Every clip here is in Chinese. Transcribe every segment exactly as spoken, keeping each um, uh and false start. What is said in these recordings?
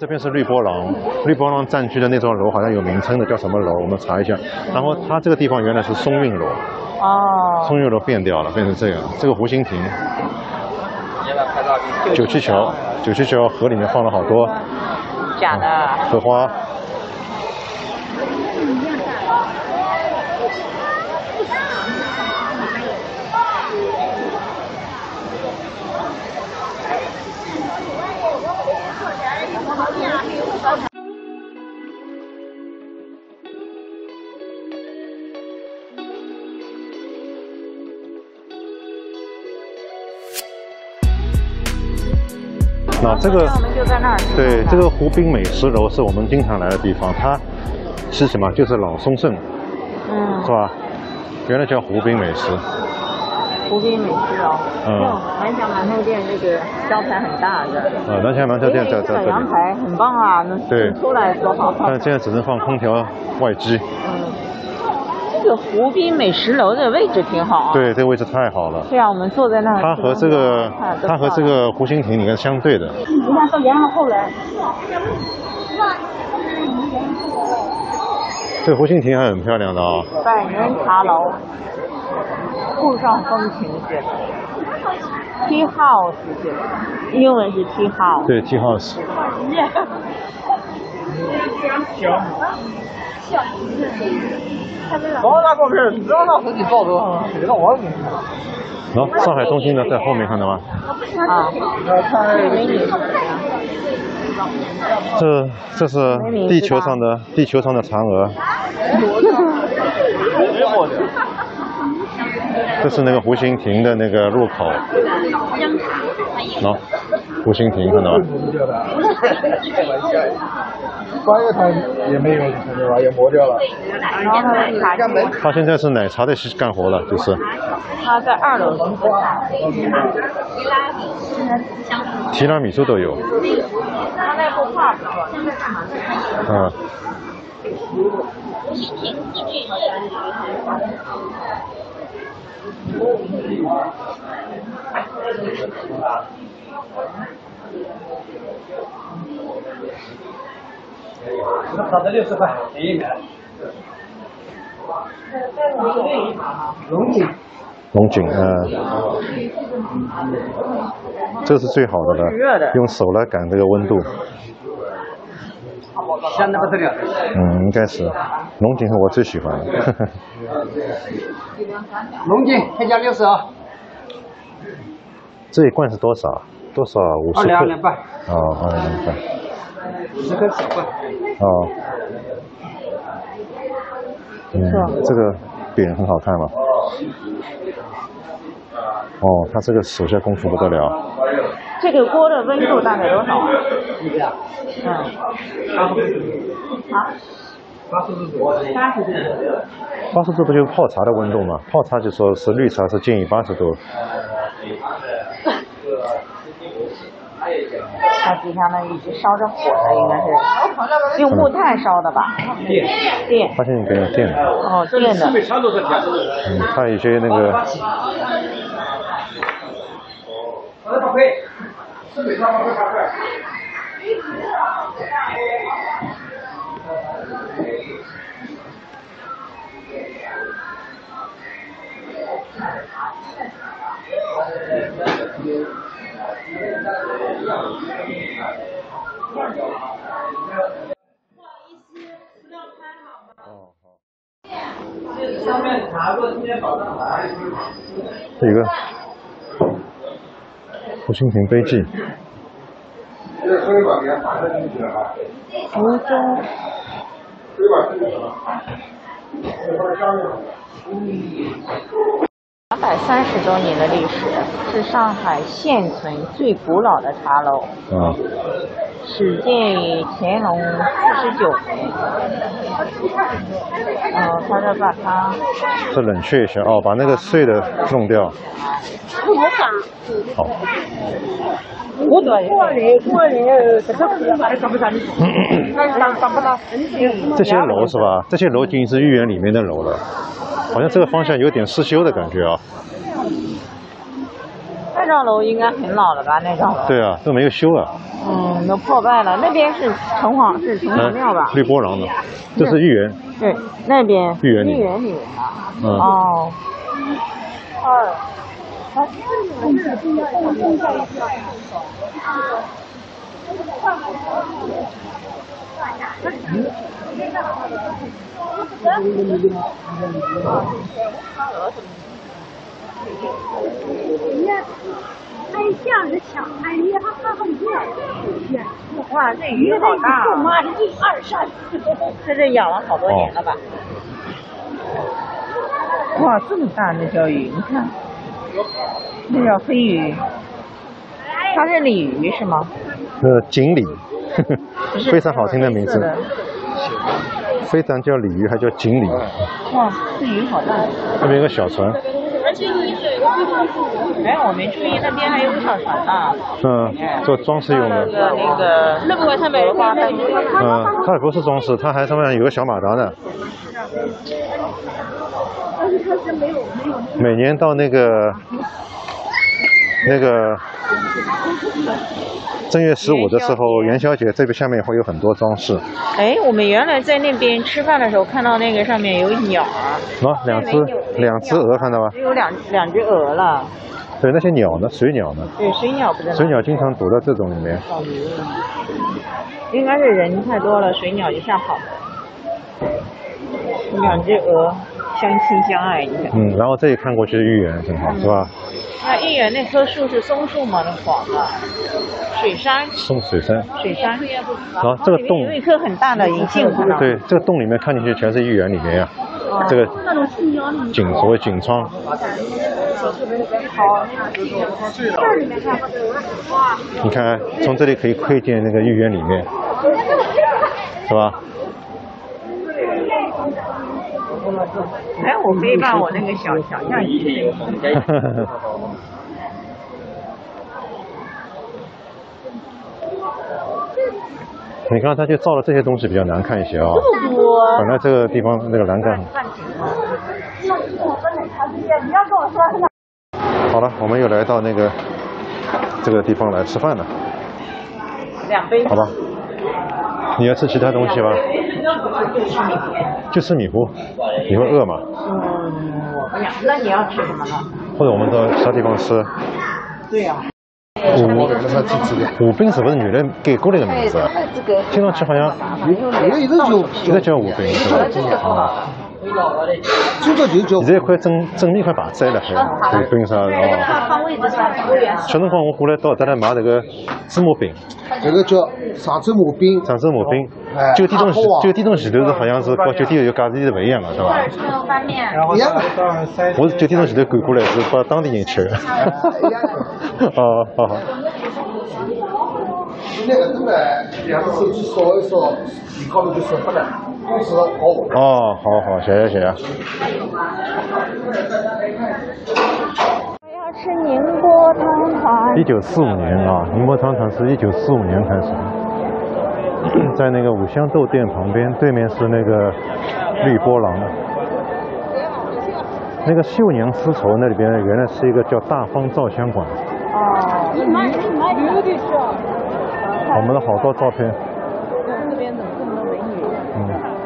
这边是绿波廊，绿波廊占据的那幢楼好像有名称的，叫什么楼？我们查一下。然后它这个地方原来是松韵楼， 哦， 松韵楼变掉了，变成这样。这个湖心亭，九七桥，九七桥河里面放了好多假的荷花。那这个我们就在那儿。 对，这个湖滨美食楼是我们经常来的地方，它是什么？就是老松盛， 嗯， 是吧？原来叫湖滨美食。 湖滨美食楼。 嗯。 南翔馒头店这个招牌很大的。 呃，南翔馒头店在在这里。 阳台很棒啊，能对出来多好。 但现在只能放空调外机。 嗯。这个湖滨美食楼的位置挺好啊。 对，这个位置太好了。 对啊，我们坐在那儿。 它和这个，它和这个湖心亭你看相对的。 你看到沿后来。 这个湖心亭还很漂亮的啊。 百年茶楼，沪上风情写的 ，Tea House 写的，英文是 Tea House。 对 ，Tea House。 哦，那照片，这那自己照的，谁让我给你看？ 然后上海中心呢，在后面看到吗？ 啊，对，美女是怎么样？ 这这是地球上的地球上的嫦娥。这是那个湖心亭的那个入口。喏，湖心亭看到吗？ 关个它也没有，对吧？也磨掉了。 然后他的茶具， 他现在是奶茶的干活了，就是。 他在二楼是做茶。 提拉米苏都有。 他那幅画不错。 嗯。 打的六十块，便宜点。龙井， 龙井，嗯，这是最好的了，用手来感这个温度。 香的不得了。 嗯，应该是，龙井是我最喜欢的。 龙井再加六十啊。 这一罐是多少？多少？五十克。 二两两半。 哦，二两两半。 十克小罐。 哦。嗯，这个扁很好看嘛。哦，他这个手下功夫不得了。 这个锅的温度大概多少啊？嗯。啊？ 八十度。 八十度。 八十度不就是泡茶的温度吗？泡茶就说是绿茶是建议八十度。 它底下呢一直烧着火的，应该是用木炭烧的吧？ 电电。 发现你可以用电的。 哦，电的。 嗯，它有些那个。 好的，宝贝。是北上宝贝茶会。 哦，好。 上面查过今天早上来。 这有个湖心亭碑记。 福州。两百三十多年的历史，是上海现存最古老的茶楼。 啊。 始建于乾隆四十九年。哦，他在把它。 这冷却一下哦，把那个碎的弄掉。好。 我对。过年过年这个还上不上？上上不到。 这些楼是吧？这些楼已经是御园里面的楼了，好像这个方向有点失修的感觉啊。 那幢楼应该很老了吧？那幢楼。 对啊，都没有修啊。 嗯，都破败了。那边是城隍，是城隍庙吧？ 绿波廊的，这是豫园。 对，那边。 豫园里。 豫园里面的。 嗯。 哦。二。啊， 哎，像是抢哎呀，还很热。 哇，这鱼好大啊！ 妈的，一二三， 这是养了好多年了吧？哦、哇，这么大那条鱼，你看，那条黑鱼，它是鲤鱼是吗？ 呃，锦鲤，非常好听的名字。非常叫鲤鱼，还叫锦鲤。 哇，这鱼好大！ 那边有个小船。 哎，我没注意那边还有个小船呢。 嗯，做装饰用的。 那个那个，那不上面有花灯。 嗯，它也不是装饰，它还上面有个小马达呢。每年到那个那个正月十五的时候，元宵节这边下面会有很多装饰。 哎，我们原来在那边吃饭的时候看到那个上面有鸟啊。 啊，两只两只鹅看到吧？ 有两两只鹅了。 对，那些鸟呢？水鸟呢？ 对，水鸟不在。 水鸟经常躲在这种里面。 应该是人太多了，水鸟就吓跑了。两只鹅相亲相爱，你看。 嗯，然后这里看过去是豫园，正好、嗯、是吧？ 那豫园那棵树是松树吗？那黄的。水杉。松水杉。 水杉。 然后这个洞有一棵很大的银杏，看到。 对，这个洞里面看进去全是豫园里面呀、啊。哦、这个景所谓景窗。你看，从这里可以窥见那个豫园里面，是吧？ 哎，我可以把我那个小小象棋。 你看，他就造了这些东西比较难看一些啊、哦。 这么多。 本来这个地方那个栏杆。好了，我们又来到那个这个地方来吃饭了。 两杯。 好吧。你要吃其他东西吧？就吃米糊。你会饿吗？ 嗯，我不想。那你要吃什么呢？ 或者我们到其他地方吃。 对呀、 啊。武武兵是不是女人改过来的名字？听上去好像一直叫一直叫武兵是吧？啊。 最多就叫。 现在快正正面快把摘了，还武兵啥的哦。 放位置上。 前辰光我过来到这来买那个芝麻饼。 这个叫上州麻饼。 上州麻饼。酒店东西，酒店东西头是好像是和酒店有价钿是不一样的，是吧？ 翻面。 一样。 我是酒店东西头赶过来是把当地人吃的。哦，好好。 那个真的，两只手去烧一烧，你靠着就舒服了，就是好。 哦，好好，谢谢谢谢。 我要吃宁波汤团。 一九四五年啊，宁波汤团是一九四五年开始的，在那个五香豆店旁边，对面是那个绿波廊。那个绣娘丝绸那里边原来是一个叫大方照相馆。 哦，你买你买有的是。 我们的好多照片。 这边怎么这么多美女？ 嗯。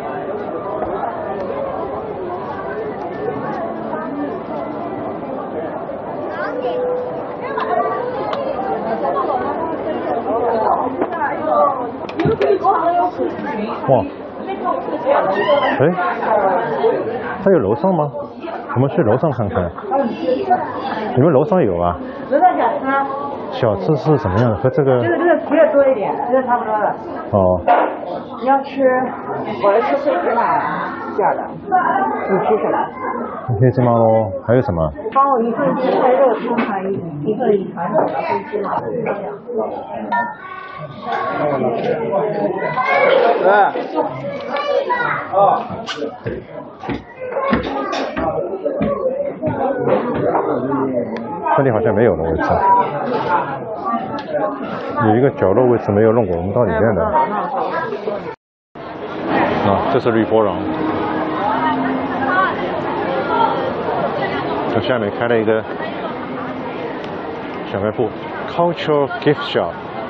哇。哎，它有楼上吗？我们去楼上看看。你们楼上有啊？ 楼上小吃。 小吃是什么样的？和这个。 这个这个皮要多一点，这个差不多了。 哦。 你要吃，我来吃脆皮奶馅的。你吃什么？ 你可以这么喽。还有什么？ 帮我一份鸡块肉汤团，一份传统的飞机嘛。 哎。啊。 这里好像没有了位置，有一个角落位置没有弄过，我们到里面来。啊，这是绿波廊，这下面开了一个小卖部 ，Cultural Gift Shop，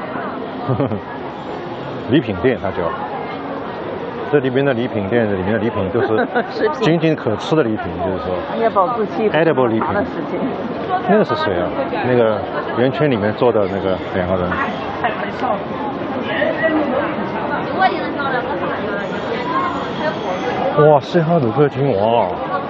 礼品店它叫。这里边的礼品店，里面的礼品都是仅仅可吃的礼品，就是说。 那些保质期 edible 礼品。 的事情。 那个是谁啊？那个圆圈里面坐的那个两个人。哇，西哈努克金哇！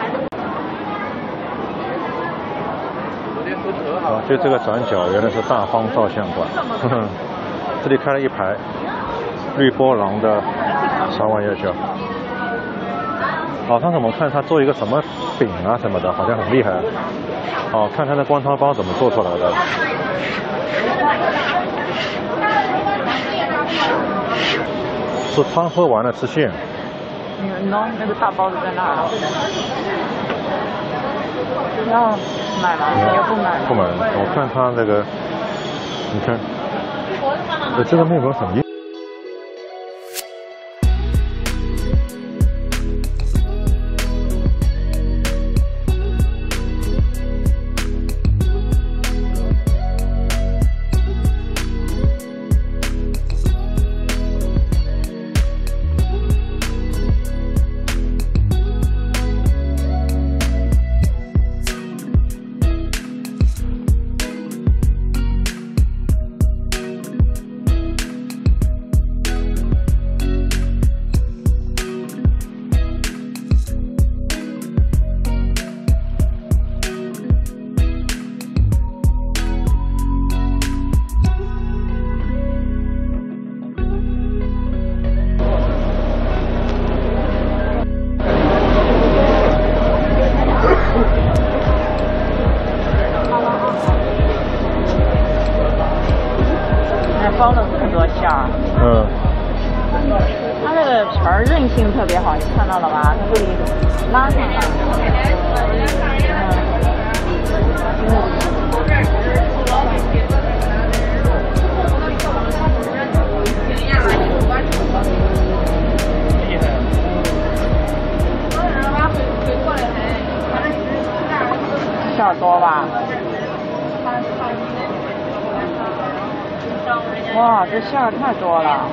啊，就这个转角原来是大方照相馆，呵呵，这里开了一排绿波浪的啥玩意儿叫？哦，上次我们看他做一个什么饼啊什么的，好像很厉害。哦，看他的光汤包怎么做出来的。是汤喝完了吃馅。 嗯，喏，那个大包子在那儿。要买吗？也不买。 不买。我看他那个，你看，呃，这个面包很硬。 包了这么多馅儿， 嗯， 它这个皮儿韧性特别好，你看到了吧？它可以拉上来。馅儿多吧？哇，这馅儿太多了。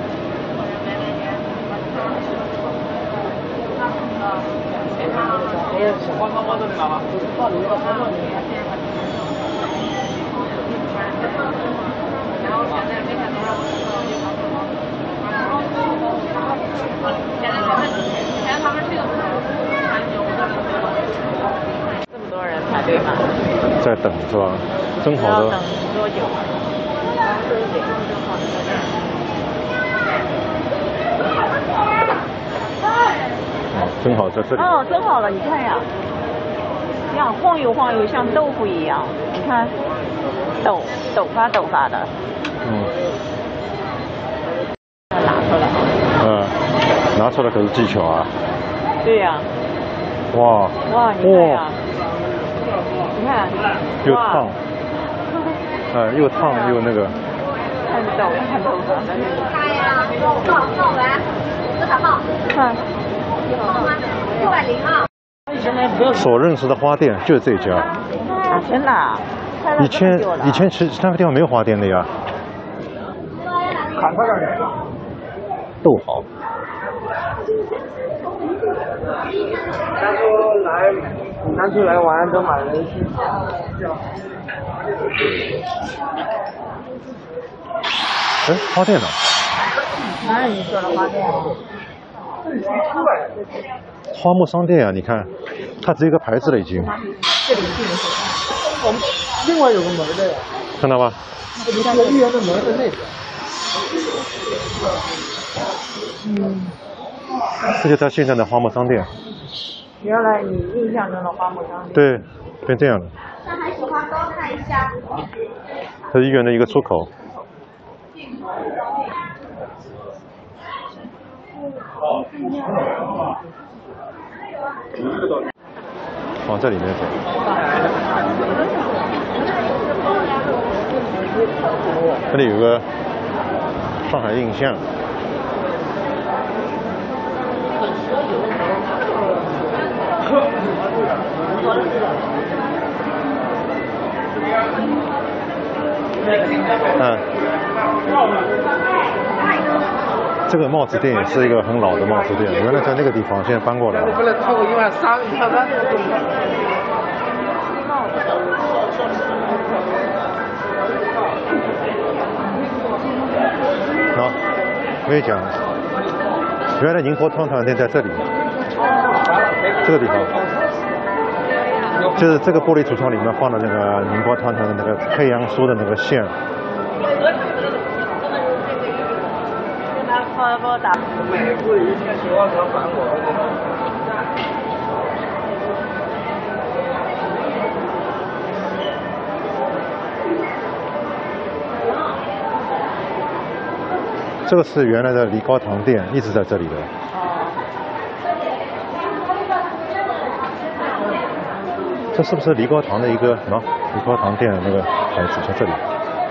这么多人排队吗？ 在等是吧？蒸好的。 要等多久？ 哦，蒸好在这里。 哦，蒸好了，你看呀，这样晃悠晃悠，像豆腐一样，你看，抖抖发抖发的。 嗯。 拿出来。 嗯，拿出来可是技巧啊。 对呀、啊。 哇。 哇，你看呀。你看。 又烫。呃，又烫又那个。 看抖看头发。看。六百零二。 所认识的花店就是这家。 啊，真的、啊？ 以前以前其实那个地方没有花店的呀。 看他这儿。 豆好。 他说来，南出来玩都买了一些。 哎，花店呢？ 哪有你说的花店啊？ 花木商店啊，你看，它只有一个牌子了已经。 这里进去。 我们另外有个门的呀。 看到吧？ 你看豫园的门在那边。 嗯。 这就是它现在的花木商店。 原来你印象中的花木商店。 对，变这样了。 上海喜欢高看一下。 它是医院的一个出口。往这里面走。这里有个上海印象。 嗯。这个帽子店也是一个很老的帽子店，原来在那个地方，现在搬过来了。 本来超过一万三，一万三。 好，我跟你讲，原来宁波汤团店在这里，这个地方，就是这个玻璃橱窗里面放的那个宁波汤团的那个黑杨酥的那个馅。 美国以前喜欢吃韩国的。 这个是原来的梨膏糖店，一直在这里的。这是不是梨膏糖的一个喏？梨膏糖店的那个牌子在这里。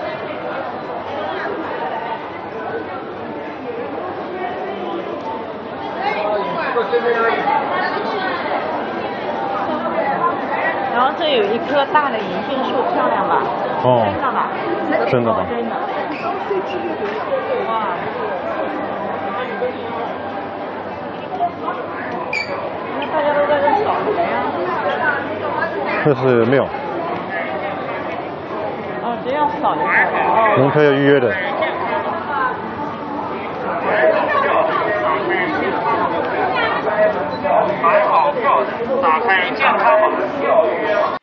然后这有一棵大的银杏树，漂亮吧？ 哦， 真的吧？ 真的吧？ 真的。哇！那大家都在这扫什么呀？ 这是庙。 哦，这样扫就可以了。 门票要预约的。 买好票的，打开健康码。